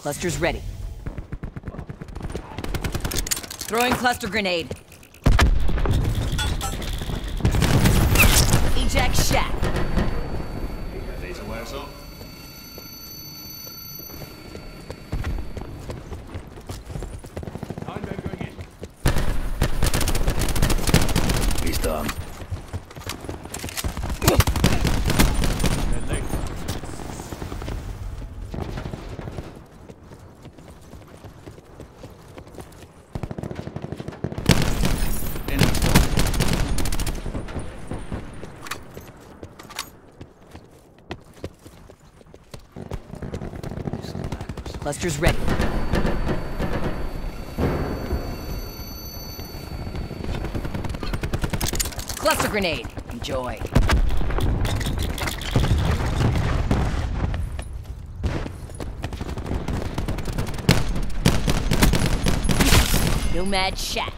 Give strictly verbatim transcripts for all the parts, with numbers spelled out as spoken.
Cluster's ready. Throwing cluster grenade. Eject shack. Deze wires up. He's done. Cluster's ready. Cluster grenade. Enjoy. Nomad shack.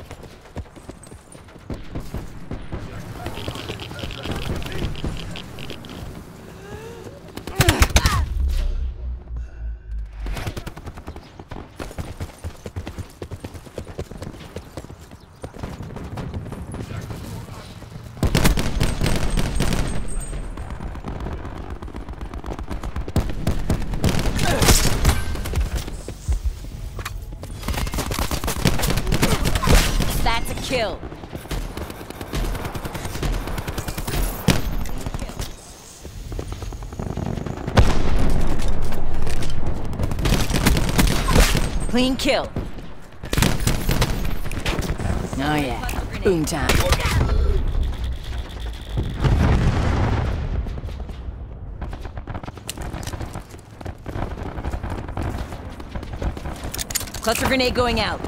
That's a kill. Clean kill. Oh yeah, boom time. Cluster grenade going out.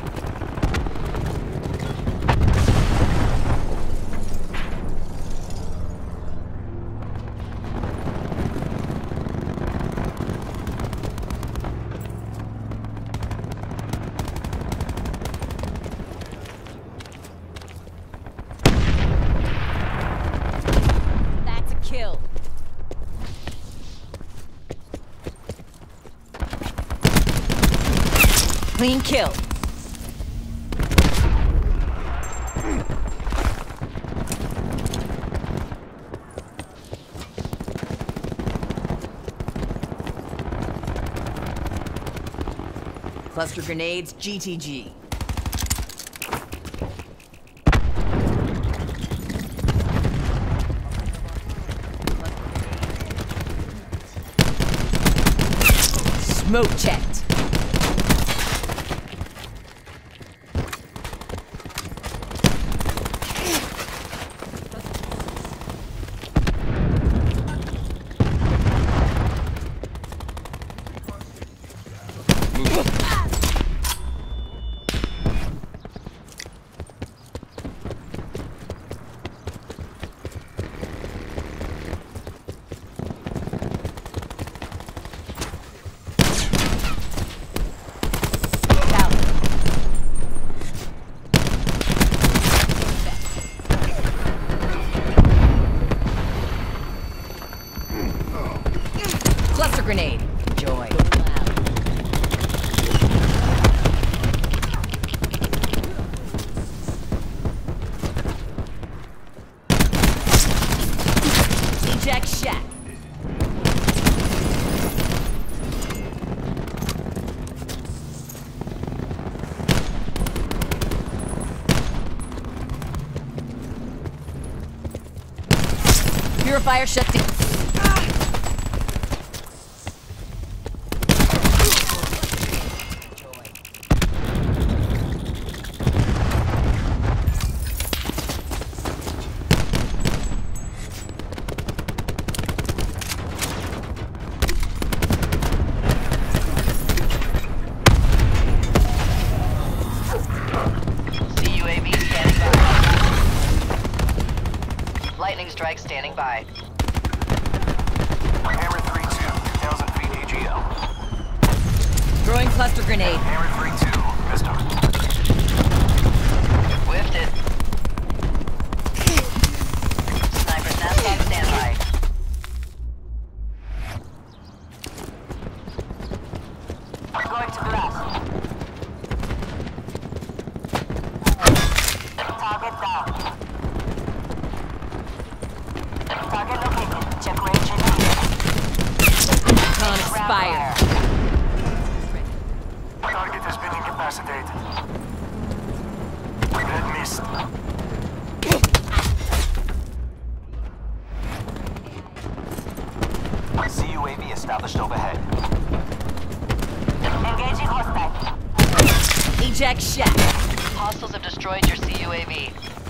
That's a kill. Clean kill. Cluster grenades, G T G. Smoke checked. Cluster grenade. Enjoy. Eject shack. Purifier shut down. Lightning strike standing by. Hammer three two, two thousand feet A G L. Throwing cluster grenade. Hammer three two, missed him. Whiffed it. Sniper snapshot standby. I'm going to established overhead. Engaging hostile. Eject shack. Hostiles have destroyed your C U A V.